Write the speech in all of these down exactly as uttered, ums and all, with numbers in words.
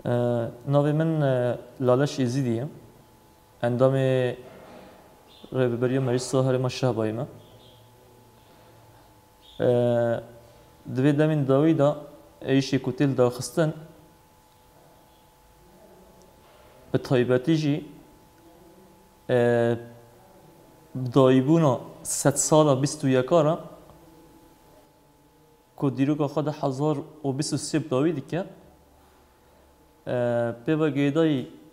ناوی من لالش یزیدیم اندام رهبری مجلس هرم شهبایمه دوی دمین داوی دا ایشی کتیل دا خستن به تایبتی جی دایبونا ست سالا بیست و یکارا که دیروگا خود هزار و بیست و سیب داوی دیگه پیوا گیدای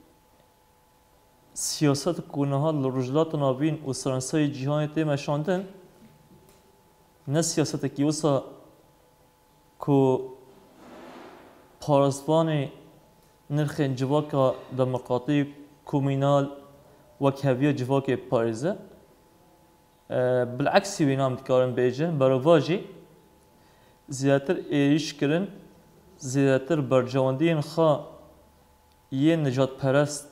سیاست کنها لرجلات نابین و سرانسای جهان تیم شاندن نه سیاست کی وسا کو پارسبان نرخ جواک دموکراتی کومینال و کهوی جواک پاریزه بالعکس وینام دکارن بیجه برواجی زیادتر ایش کرن زیادتر برجواندین خا یه نجات پرست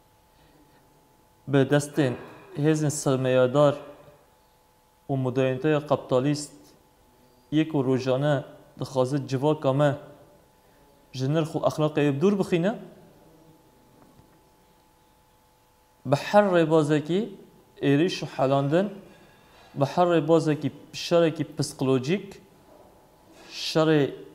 به دستین هزین سرمایه‌دار و مدرنیته کپیتالیست یک و روزانه دخوازه جواک ما جنرخ و اخلاقی بدور بخینه به هر ربازکی ایریش و حلاندن به هر ربازکی شرکی پسیکولوژیک شر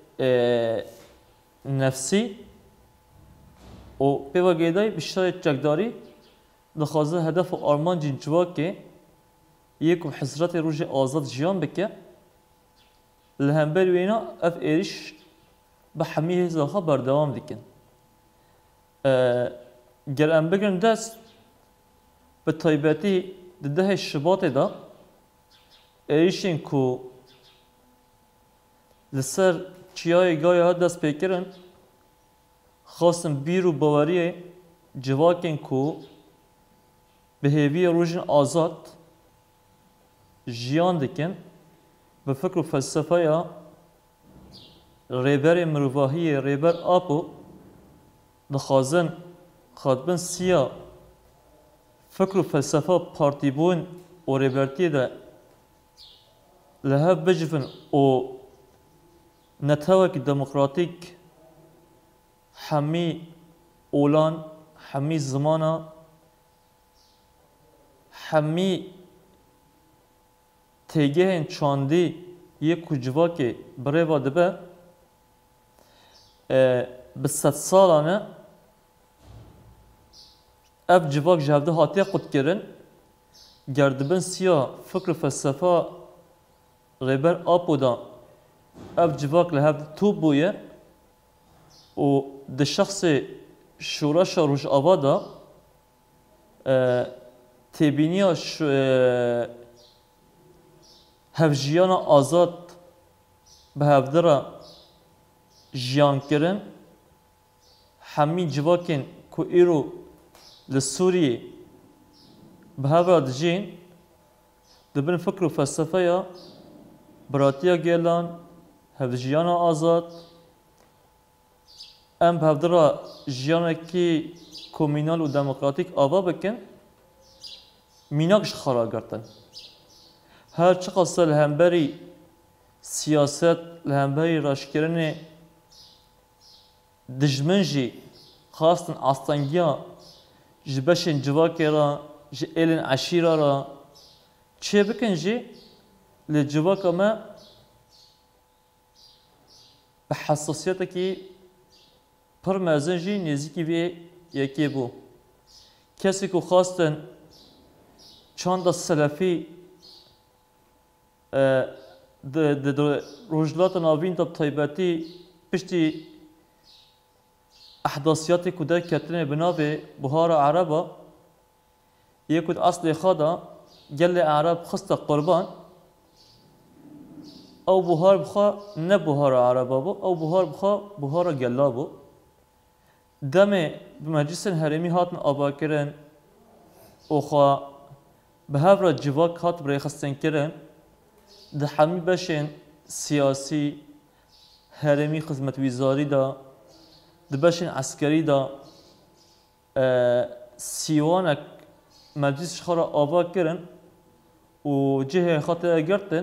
نفسی و پیوا گیدای به شر چکداری دخوازه هدف و آرمان جین جواکه یک و حسرت روز آزاد جیان بکه لهمبر وینا اف ایریش به همه هزاها بردوام دیکن گر ام بگرن دست به تایبتی ده شباط دا ایریشین کو لسر چیای گای ها دست پیکرن خواستم بیرو باوری جواکن کو به هیوی روزن آزاد جیان دکن به فکر و فلسفه یا ریبر مروحی ریبر آپو دخوازن خاطبن سیا فکر و فلسفه پارتی بون و ریبرتی ده لها بجفن و نتوک دموکراتیک همی اولان همی زمانا همی تیگه چاندی یک کجوا که برای واده به به ست سالانه اف جواک جهده هاتیه قد کرن گردبن سیا فکر فلسفه ریبر آپو دا اف جواک لحب توب بویه و ده شخص شورش روش آوادا تبینی هفجیان آزاد به هفدره جیان کرن همی جواکن که ایرو لسوریه به هفراد جین دبن فکر و فلسفه یا براتیا گیلان هفجیان آزاد ام به هفدره جیانه که کومینال و دموکراتیک آوا بکن میناکش خرا گرتن هر چقدر لهمبری سیاست لهمبری راشکرین دجمنجی خاصن آستانگیا جبشن جواکی را جیلن عشیره را چه بکن جی لجواک ما به حساسیت کی پر مزن جی نزدیکی به یکی بو کسی که خواستن چند سلفی د روجلات ناوین تب تایبتی پشتی احداثیات کودک کتنه بنابه بهار عربا یکود اصل خدا گل عرب خست قربان او بهار بخوا نه بهار عربا بو او بهار بخوا بهار گلا بو دم بمجلس هرمی هاتن آبا کرن او خوا به هفر جواک هات برای خستن کرن ده همی بشن سیاسی هرمی خدمت وزاری دا ده بشن عسکری دا سیوانک مجلس خورا آبا کرن و جه خاطر گرتن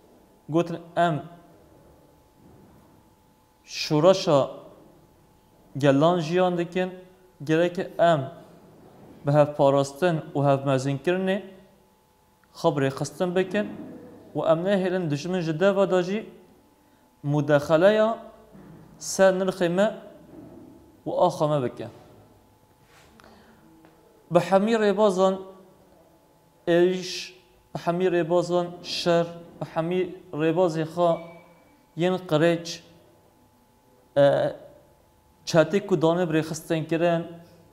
گوتن ام شوراشا گلان جیان دکن گره که ام به هف پاراستن و هف مزین کرنه خبری خستن بکن و ام نه هلن دشمن جده و داجی مداخله یا سر نرخمه و آخمه بکن به حمیر بازان ایش به حمیر بازان شر به حمیر بازی خواه ین قریج چاتی کو دانه بری خستن کرن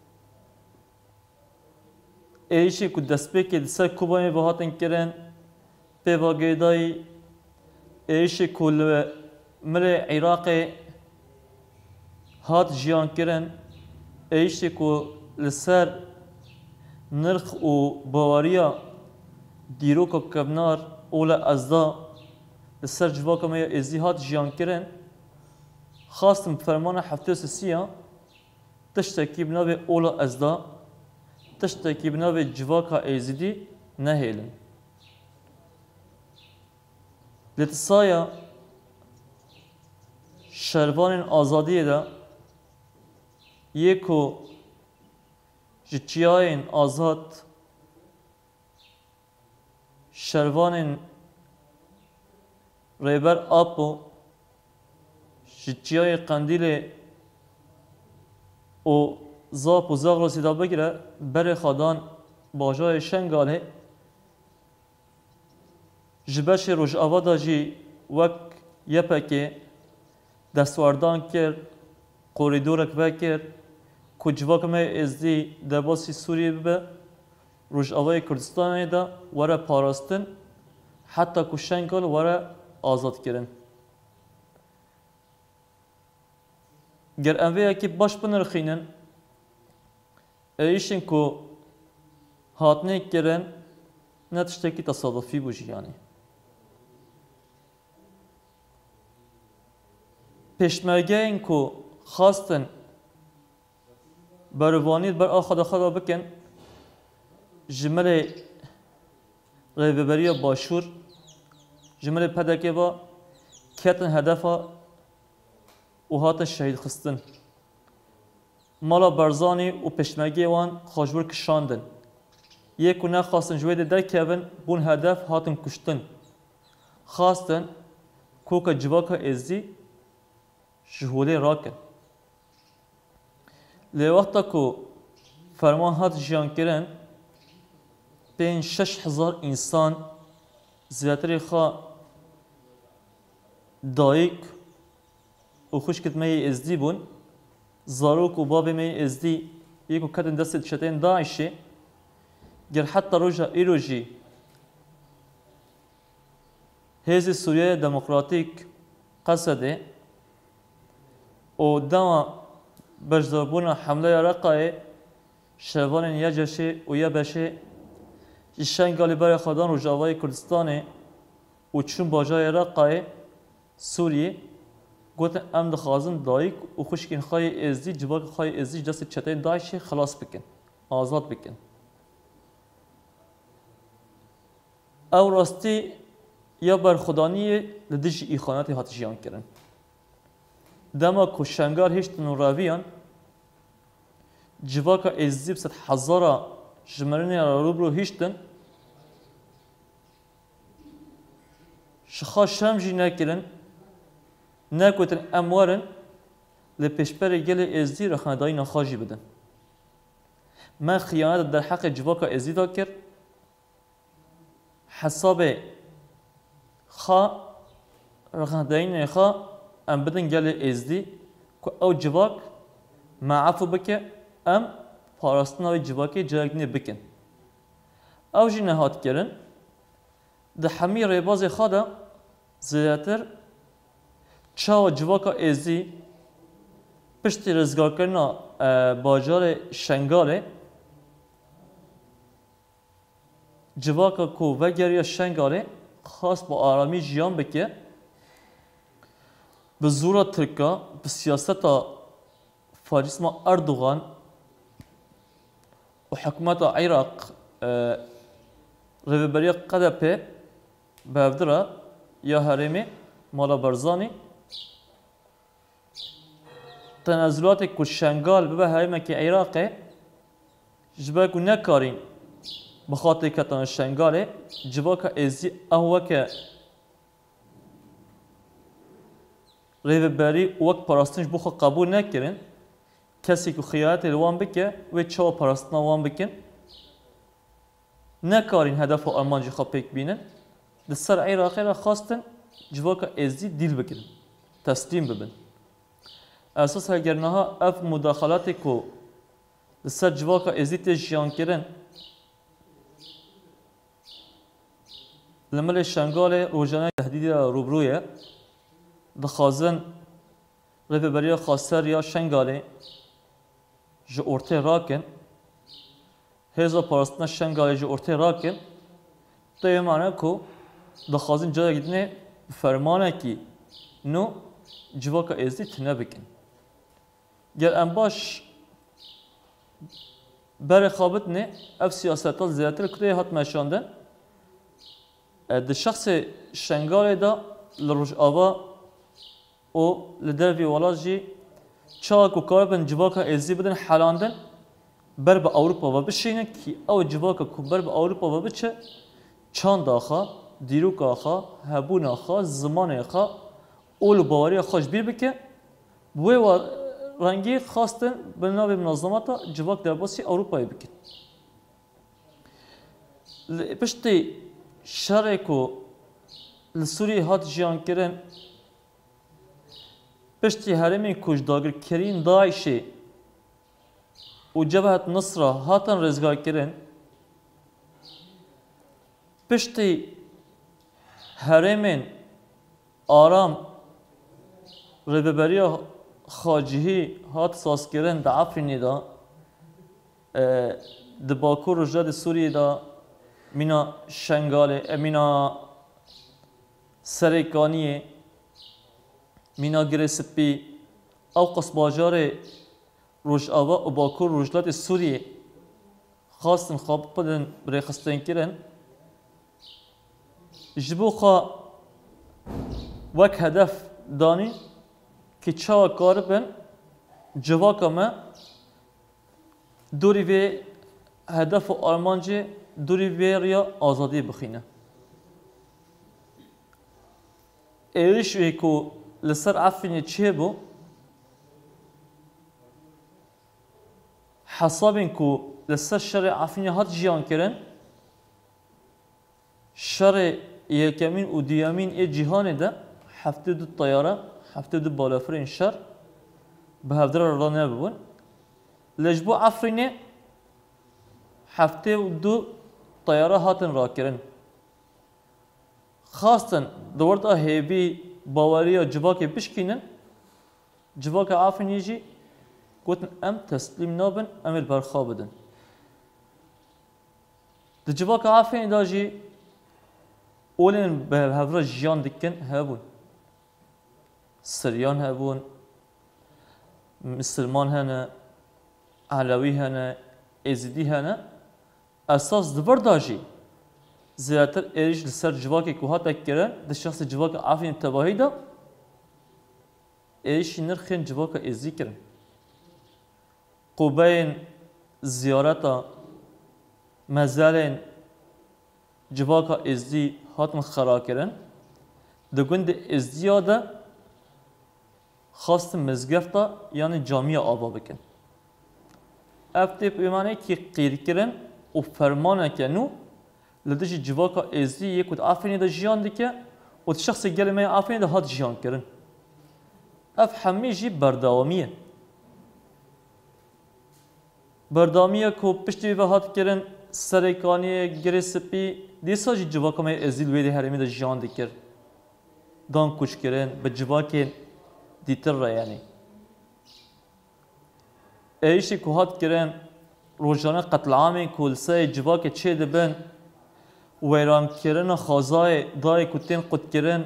ایشی کو دست به که دسته کوبای بهاتن کرن به واقعی ایشی کو مل عراق هات جیان کرن ایشی کو لسر نرخ و باوریا دیروک و کبنار اولا ازدا لسر جواکا ما ازی هات جیان کرن خواستم فرمان هفته سیا تشتکی بنابه اولا ازدا تشتکی بنابه جواکا ایزیدی نهیلن لتصایا شربان آزادی دا یکو جچیاین آزاد شربان ریبر آپو جچیای قندیل و زاپ و زاغ رو سیدا بگیره بر خادان باجای شنگاله جبش روش آوادا جی وک یپکه دستواردان کرد قوریدورک بکر کجواک ما ازدی دباسی سوریه ببه روش آوای کردستان دا وره پاراستن حتی کشنگال وره آزاد کرن گر اموه که باش بنرخینن ایشن که هاتنه کرن نتشتکی تصادفی بوشی یعنی پیشمرگه این که خواستن بروانید بر آخدا خدا بکن جمله ریوبری باشور جمله پدکه با کتن هدفا و هات شهید خستن مالا برزانی و پشمگی وان خوشبور کشاندن یک و نخواستن جوید در کبن بون هدف هاتن کشتن خواستن کوکا جواکا ازی جهولی راکن لی وقتا که فرمان هات جیان کرن بین شش هزار انسان زیادتری خواه دایک و خوشکت می ازدی بون زاروک و باب می ازدی یکو کتن دست شتین داعشی گر حتی روژا ایروژی هزی سوریه دموکراتیک قصده و دما بجداربونا حمله رقای شوان یجشه و یبشه شنگالی برای خودان و جاوای کردستانه و چون باجای رقای سوریه گوتن ام دخوازن دایک و خوشکین خواهی ازدی جواک خواهی ازدی دست چتین دایشه خلاص بکن آزاد بکن او راستی یا برخودانی لدیش ایخاناتی هاتشیان کرن دما کشنگار هشتن و راویان جواکا ازدی بسد هزارا جمرنی را روبرو هشتن شخص شمجی نکرن نکوتن اموارن لپشبر گل ازدی رخاندایی نخواجی بدن من خیانت در حق جواکا ازدی دا کرد حساب خا رخاندایی نخوا ام بدن گل ازدی که او جواک معفو بکه ام پاراستناوی جواکی جاگنی بکن او جی نهات کرن ده همی ریباز خدا زیادتر چاو جواکا ازی پشتی رزگار کرنا باجار شنگاله جواکا کو وگریا شنگاله خاص با آرامی جیان بکه به زورا ترکا به سیاست فاجسما اردوغان و حکومت عراق ریوبری قدپه بافدرا یا هرمی مالا برزانی تنازلات کو شنگال به هایمه که عراقه جبه کو نکارین بخاطر کتان شنگاله جبه که ازی اوه که ریوبری وقت پراستنش بخو قبول نکرن کسی که خیانت روان بکه و چه پراستنا وان بکن نکارین هدف و آرمانجی خواه پیک بینن در سر عراقی را خواستن جواکا ازی دیل بکن تسلیم ببن اساس هرگرنها اف مداخلاتی که در سر جواکا ازی تجیان کرن لمل شنگال روزانه تهدیدی را روبرویه دخوازن ریوبری خواستر یا شنگاله جو ارته راکن هزا پاراستنا شنگاله جو ارته راکن تا معنی کو دخوازن جای گیدنه فرمانه کی نو جواکا ازی تنه بکن گر ام باش بر خوابت نه اف سیاست ها زیادتر کده هات مشاندن ده شخص شنگاله دا لروج آوا او لدروی ولاجی چاک و کاربن جواکا ازی بدن حالاندن بر به اروپا و بشینه کی او جواکا کو بر به اروپا و بچه چاند آخا دیروک آخا هبون آخا زمان آخا اول باوری خوش بیر بکه بوی و رنگی خواستن به نوع منظمات جواک در باسی اروپایی بکن پشتی شرعی کو لسوری هات جیان کرن پشتی هرمی کشداگر کرین داعشی و جبهت نصره هاتن رزگار کرن پشتی هرمین آرام ریوبری خاجهی هات ساز کرن در افرینی دا در باکو رجاد سوریه دا مینا شنگاله مینا سریکانیه مینا گرسپی او قصباجار روجاوا و باکور روجلات سوریه خواستن خواب بدن برای خستن کرن جبو خوا وک هدف دانی که چا کاربن جواکا ما دوری به هدف و آرمانجه دوری به ریا آزادی بخینه ایریش وی که لسر عفینی چیه بو حسابین که لسر شرع عفینی هات جیان کرن شرع یکمین و دیامین ای جیهانه ده هفته دو طیاره هفته دو بالافرین شر به هفته را نبود لجبو عفینی هفته دو طیاره هاتن را کرن خاصتن دورت هیبی باوری و جواک بشکینن جواک عافینی جی گوتن ام تسلیم نابن ام البرخا بدن ده جواک عافینی دا جی اولین به هفره جیان دکن هبون سریان هبون مسلمان هنه علوی هنه ازیدی هنه اساس دبر دا جی زیادتر ایریش لسر جواکی که هات اکره ده شخص جواک عافین تباهی دا ایریشی نرخین جواک ازی کرن قوبین زیارتا مزالین جواک ازی هاتن خرا کرن ده گند ازی دا خواست مزگفتا یعنی جامعه آبا بکن افتی پیمانه که قیر کرن و فرمانه کنو لدیش جواکا ازی یک ود عفنی دا جیان دیگه و شخص گل می عفنی دا هات جیان کرن اف همی جی برداوامیه برداوامیه که پشتی به هات کرن سرکانی گریسپی دیسا جی جواکا می ازی لویدی هرمی دا جیان دیگر دان کچ کرن به جواکی دیتر را یعنی ایشی که هات کرن روزانه قتل عامی کل سه جواکی چه دبن ویران کردن خازای دای کتین قد کردن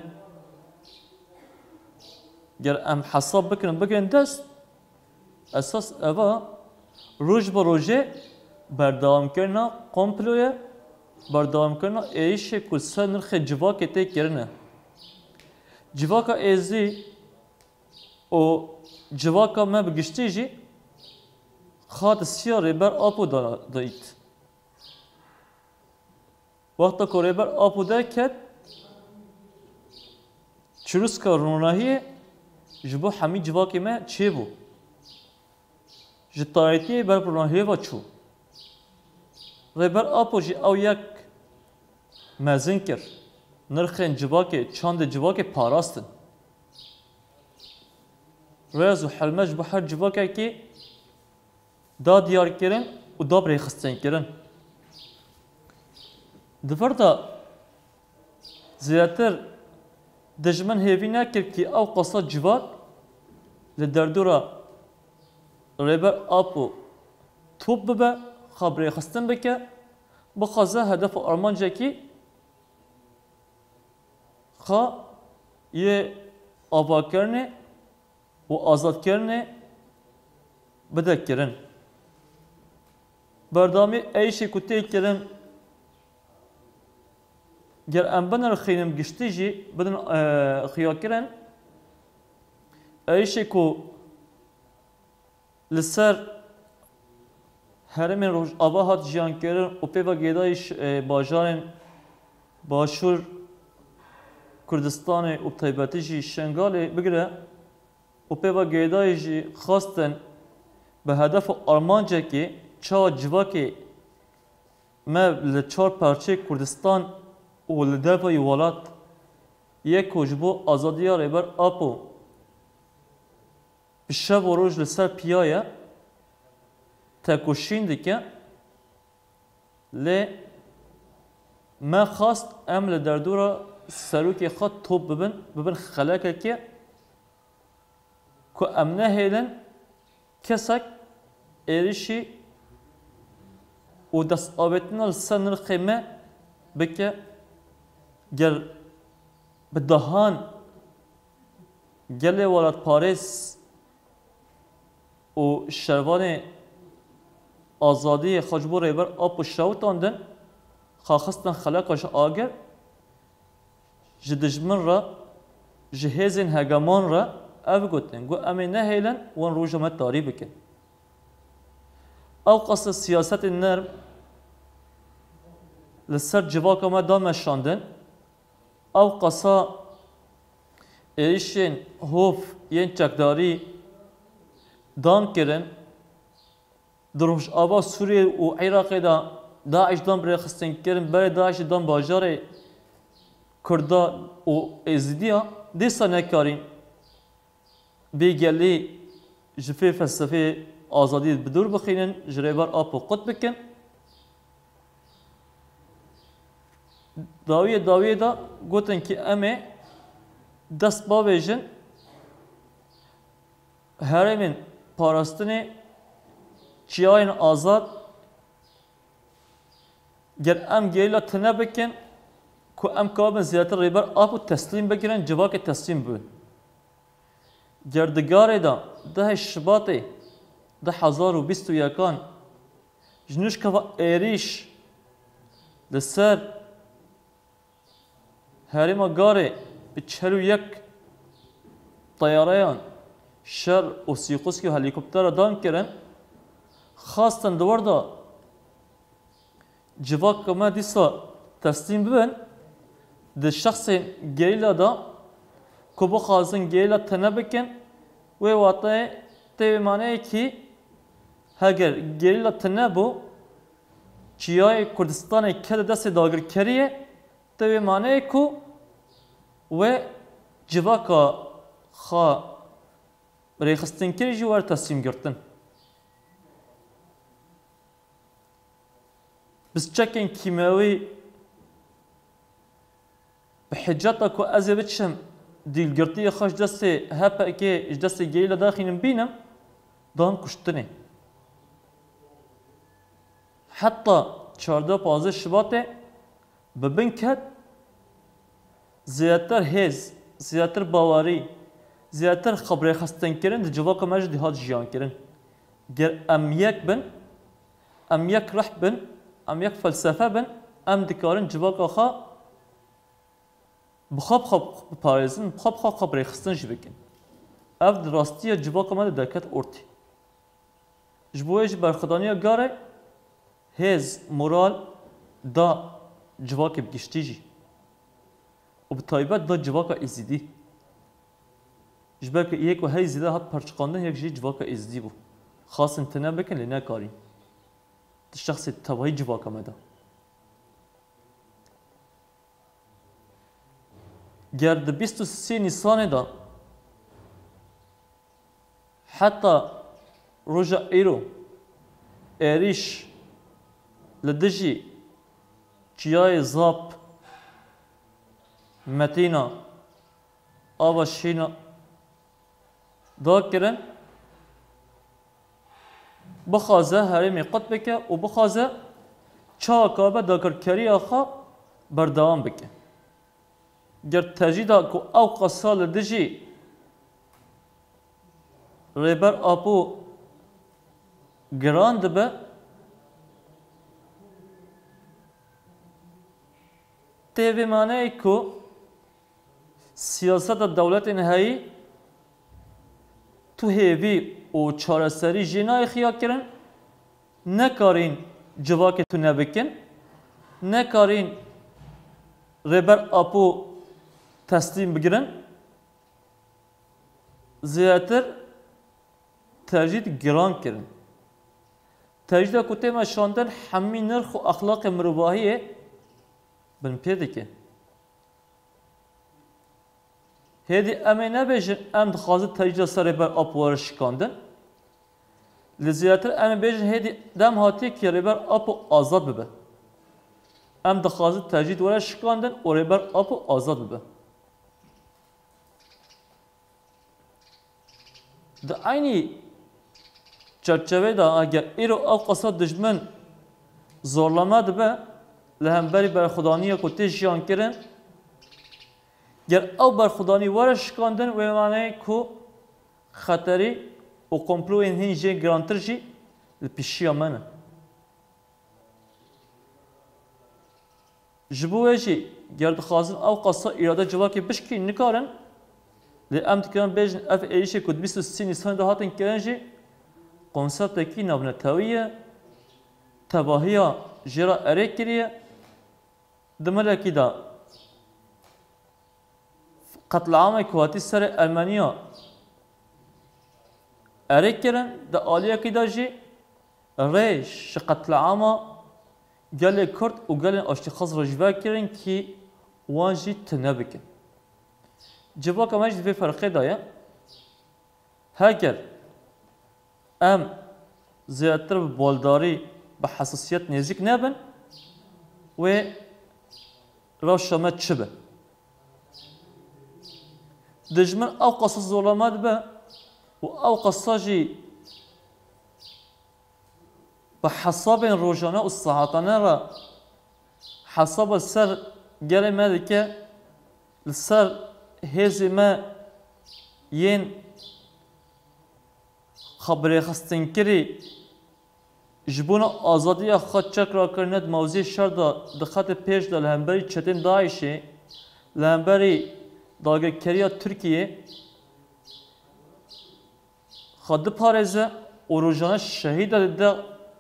گر ام حساب بکنن بکنن دست اساس اوا روز با روزه بردام کردن کامپلویه بردام کردن ایش کل سه نرخ جواک تی کردن جواک ایزی و جواکا ما بگشتی جی خات سیا ریبر آپو دایت وقتا که ریبر آپو دا کد چروس که روناهیه جبو همی جواکی ما چه بو جتایتی بر روناهیه و چو ریبر آپو جی او یک مزین کر نرخین جواکی چاند جواکی پاراستن رازو حلمج بو هر جواکی که دا دیار کرن و دا برای خستن کرن دفردا زیاتر دجمن هیوی نکر که او قصه جواک لدردورا ریبر آپو توب ببه خبری خستن بکه بخوازه هدف آرمانجا کی خوا یه آبا کرنه و آزاد کرنه بده کرن بردامی ایشی کتی کرن گر ام بنر خینم گشتی جی بدن خیا کرن ایشی کو لسر هرمین روش آبا هات جیان کرن و پیوا گیدایش باجارن باشور کردستان و طیباتی جی شنگالی بگره و پیوا گیدایش جی خواستن به هدف آرمانجا که چا جواکی ما لچار پرچه کردستان و لدفعی ولات یک کجبو آزادی ها ریبر آپو بشب و روز لسر پیایه تکوشین دیگه لی ما خواست ام لدردورا سروکی خود توب ببن ببن خلاکه که که ام نهیلن کسک ایریشی و دست آبتنا لسر نرخیمه بکه گر بدهان گله ولاد پاریس و شروان آزادی خجبو ریبر آب و شوتاندن خواستن خلاقش آگر جدجمن را جهازین هگمان را او گوتن گو امی نهیلن وان روژه ما تاری بکن او قصد سیاست نرم لسر جواکا ما دام شاندن او قصا ایشین هوف ین چکداری دان کرن دروش آبا سوریه و عراق دا داعش دان برای خستن کرن برای داعش دان باجار کردا و ازدیا دیسا نکارین بیگلی جفه فلسفه آزادی بدور بخینن جریبار آب و قد بکن داویه داویه دا گوتن که امه دست باویجن هرمین پاراستنی چیاین آزاد گر ام گیلا تنه بکن که ام کابن زیادتر ریبر آب و تسلیم بگیرن جواک تسلیم بون گردگاره دا ده شباطی ده هزار و بیست و یکان جنوش که ایریش لسر هریما گاره به چهل و یک طیارهان شر و سیقوسکی و هلیکوپتر دان کرن خواستن دور دا جواک که ما دیسا تسلیم ببن ده شخص گیلا دا که بخوازن گیلا تنه بکن و واقعه تیوی مانه که اگر گیلا تنه بو چیای کردستان که دست داگر کریه تیوی مانه که و جواکا خوا ریخستن کری جوار تسلیم گرتن بس چکن کیمیاوی به حجتا که از بچم دیلگرتی خوش دست هپا که دست گیلا داخلیم بینم دام کشتنه حتی چهارده پانزده شباته ببین کد زیادتر هز زیادتر باوری زیادتر خبره خستن کردن در جواک مجد هات جیان کردن گر ام یک بن ام یک رح بن ام یک فلسفه بن ام دکارن جواک آخا بخواب خواب پارزن بخواب خواب خبره خستن جی بکن اف دراستی جواک ما دکت ارتی جبویش برخدانی گاره هز مورال دا جواک بگشتی جی و به طایبت دا جواک ازیدی جبر که یک و هی زیده هات پرچقاندن یک جی جواک ازیدی بو خاص انتنا بکن لی نکاری شخص تبایی جواک ما دا گرد بیست و سی نیسان دا حتی روژا ایرو ایریش لدجی چیای زاب متینا آبا شینا دا کرن بخوازه هرمی قط بکه و بخوازه چا کابه داکر کری آخا بردوام بکه گر تجیدا که او قصال دجی ریبر آپو گراند به تیوی مانه ای که سیاست دولت نهایی تو هیوی و چارەسەری جینای خیا کرن نکارین جواک تو نبکن نکارین ریبر آپو تسلیم بگیرن زیادتر تجدید گران کرن تجدید کتی ما شاندن همی نرخ و اخلاق مروباهیه بن پیده که هدی امی نبیجن ام دخوازه تجدید سر ریبر آپو وارش شکاندن لزیادتر امی بیجن هدی دم هاتیه که ریبر آپو آزاد ببه ام دخوازه تجدید وارش شکاندن و ریبر آپو آزاد ببه در aynı çerçevede eğer ero av qasa dijmin zorlama dibe lehemberi berxudaniya ku tê jiyan kirin ger ew berxudani were şikandin wê manayê ku xeterî û komployên hîn jê girantir jî li pêşiya me ne ji bo wê jî ger dixwazin ew qasa îrade civakê bişkî nikarin li em dikirin bêjin ev êrişê ku bîst û sî nîsanê de hatin kirin jî konseptekî navnetewî ye tebahiya jê re erê kiriye di melekî de qetleamê ku hatî serê Ermeniya erê kirin di aliyekî de jî rê ji qetleama gelê Kurd û gelên aştîxaz re ji ver kirin kî wan jî tune bikin civaka me jî di vê ferqê de ye heger em zêdetir bi baldarî bi hesasiyet nêzik nebin wê rewşa me çi be dijmin ew qasa zorlama dibe û ew qasa jî bi hesabên rojane û saetane re hesaba ser gelê me dike li ser hêzê me yên xeberêxistinkerî ji bona azadiya xwe çekrakirine di mewzê şer de dixete pêş de li hemberî çetên Daişê li hemberî dagirkeriya Tirkiyê xwe diparêze û rojane şehîd e dide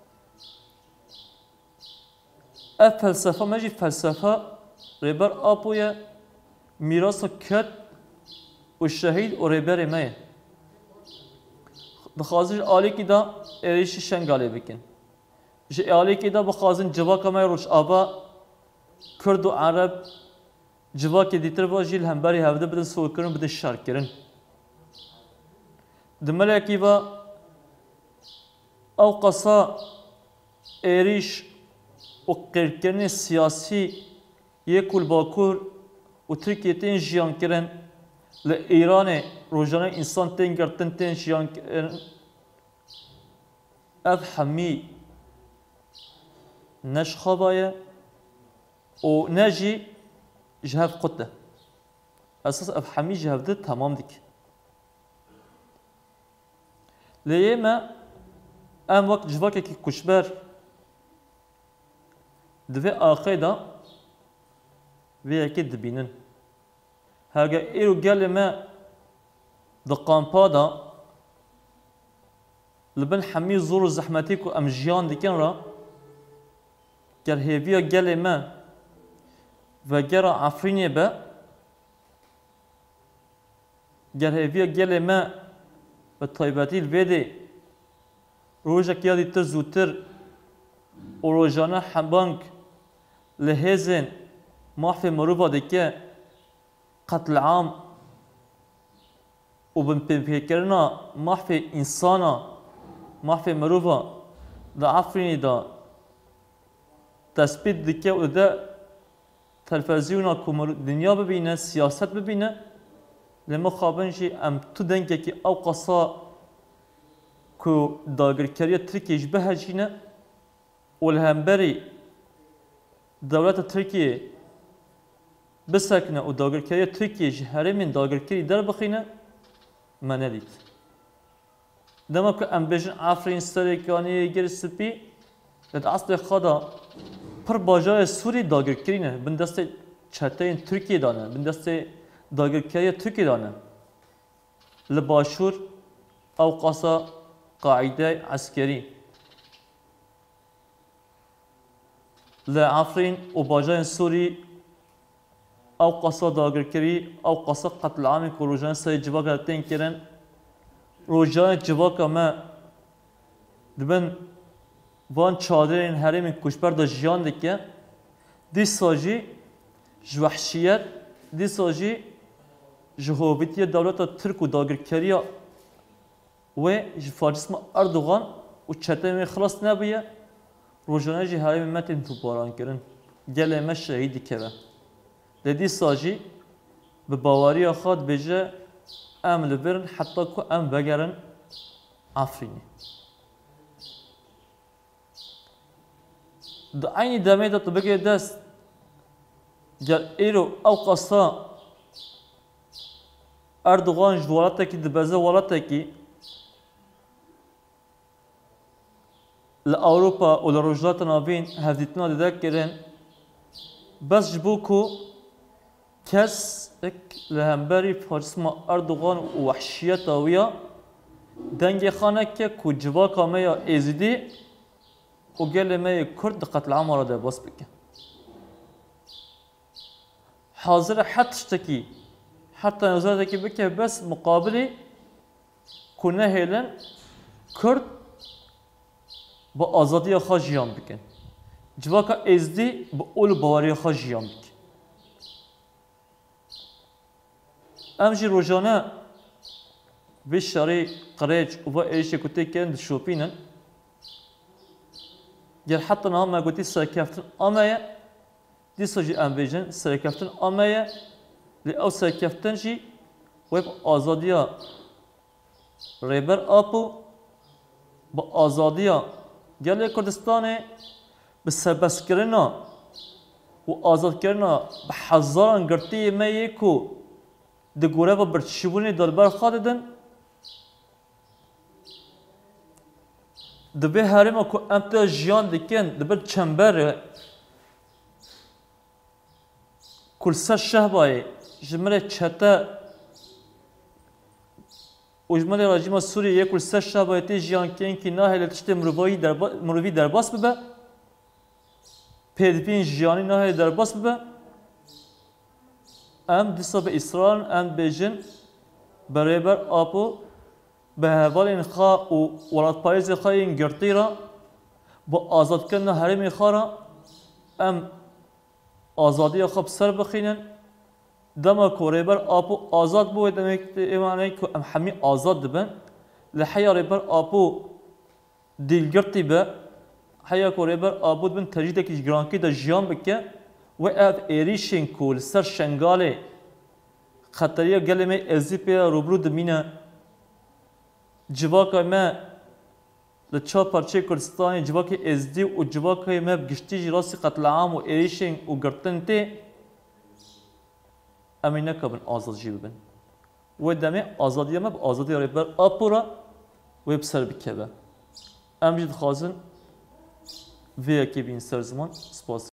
ev felsefa me jî felsefa rêber Apo ye mîrasa ket û şehîd û rêberê me ye dixwazin ji alêkî de êrişî şengalê bikin ji alêkî de bixwazin civaka me Rojava Kurd û Ereb civakê dîtir ve jî li hemberî hevde bidin sokirin bidin şerkirin di melekî ve ew qasa êrîş û qêrkirinê siyasî yê ku li Bakur û Tirkiye tên jiyankirin li Îranê rojane însan tên girtin tên jiyankirin ev hemî ne ji xaba ye û ne jî ji hev qut e esas ev hemî ji hev de temam dik lê yê me em wek civakekî kuşber di vê axê de vê yekê dibînin heger êro gelê me د قامپا دا لبن حمی زور و زحمتی کو ام جیان دیکن را گر هیویا گل ما و گر عفرینی با گر هیویا گل ما و طایباتی الویده روژا کیادی تر زودتر و روژانه حبانک لهزن محفی مروفا دیکه قتل عام و بنپیکرنا محفی انسانا محفی مروفا دا عفرینی دا تثبیت دیکه و دا تلفزیونا که دنیا ببینه سیاست ببینه لما خوابنشی ام تو دنگه که او قصا که داگرکاری ترکیش بهجینه و الهمبری دولت ترکیه بسکنه و داگرکاری ترکیه هره من داگرکاری در بخینه من ندید دما که ام بجن عفرین سرکانی گر سپی لد اصل خدا پر باجای سوری داگرکاری نه بندست چهتین ترکیه دانه بندست داگرکاری ترکیه دانه لباشور او قصا قاعده عسکری لعفرين وباجان سوري او قصا داگرکری او قصا قتل عام که روجان سای جواکا تین کرن روجان جواکا ما دبن وان چادرین حریم کشبر دا جیان دکه دی ساجی جوحشیت دی ساجی جهوبیتی دولت ترک و داگرکری و فاجسم اردوغان و چطه خلاص نبیه روزانه جی های متن تو باران کردن گله مش شهیدی کرده. لدی ساجی به باوری خود بجه ام لبرن حتی که ام بگرن عفرینی. د عینی دمی دا تو بگه دست گر ایرو او قصا اردوغان جوالاته کی دبزه والاته کی لأوروبا و لرجلات نابین هفدیتنا دیده کرن بس جبو کو کس اک لهمبری فاجسما اردوغان و وحشیت آویا دنگ خانه که کو جوا کامه یا ازیدی و گل می کرد قتل عام را ده باس بکن حاضر حتی شتکی حتی نظرت که بکه بس مقابلی کنه هیلن کرد با آزادی خود جیان بکن جواکا ازدی با اول باوری خود جیان بکن امجی روزانه به شری قریج و ایشی کتی کند شوپینن گر حتی نها ما گوتی سرکفتن آمایه دیسا جی ام بیجن سرکفتن آمایه لی او سرکفتن جی ویب آزادی ریبر آپو با آزادی گله کردستان به سربست کردن و آزاد کردن به هزاران گرتی میه کو دگوره و برچشیبونی دلبر خواهدن دبی هریم کو امت جیان دکن دبر چنبر کل سر شهبای جمله چته و جمله راجیم سوریه کل سر شهبای تی جیان کن که نه هل تشت مروی در مروی در باس ببه پیدپین جیانی نه هل در باس ببه ام دیسا به اسرائیل ام بیجن برابر آپو به حوال این خواه و ولاد پایز خواه این گرتی را با آزاد کردن حریم خواه را ام آزادی خواه سر بخینن دما که ریبر آپو آزاد بود دمه که ام همی آزاد دبن لحیا ریبر آپو دیلگرتی به حیا که ریبر آپو دبن تجیده که گرانکی دا جیان بکه و اف ایریشن کول سر شنگاله خطریه گلمه ازی پیا روبرو دمینه جواکای ما لچا پرچه کردستانی جواکای ازدی و جواکای ما بگشتی جراسی قتل عام و ایریشن و گرتن تی امین نکبن آزاد جی ببن و دمه آزادی ما با آزادی ریبر آپورا و بسر بکبه امجد خازن وی اکی بین سر زمان سپاس